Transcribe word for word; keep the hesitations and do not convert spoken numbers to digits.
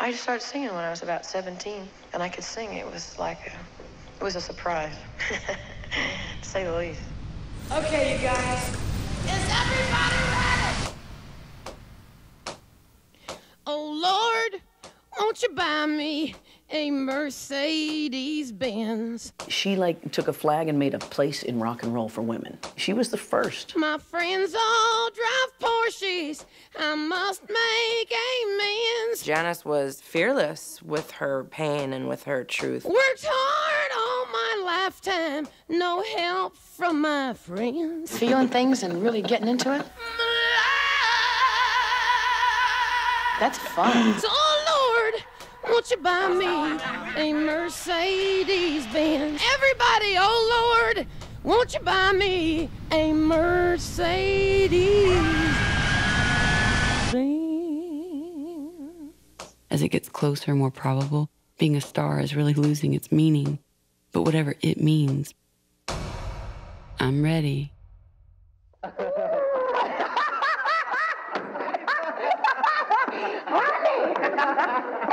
I started singing when I was about seventeen, and I could sing. It was like a, it was a surprise, to say the least. Okay, you guys. Is everybody ready? Oh, Lord, won't you buy me a Mercedes Benz? She, like, took a flag and made a place in rock and roll for women. She was the first. My friends all drive Porsches. I must make amends. Janis was fearless with her pain and with her truth. Worked hard all my lifetime, no help from my friends. Feeling things and really getting into it? That's fun. So, oh, Lord, won't you buy me a Mercedes Benz? Everybody, oh, Lord, won't you buy me a Mercedes Benz? As it gets closer and more probable, being a star is really losing its meaning. But whatever it means, I'm ready. Honey!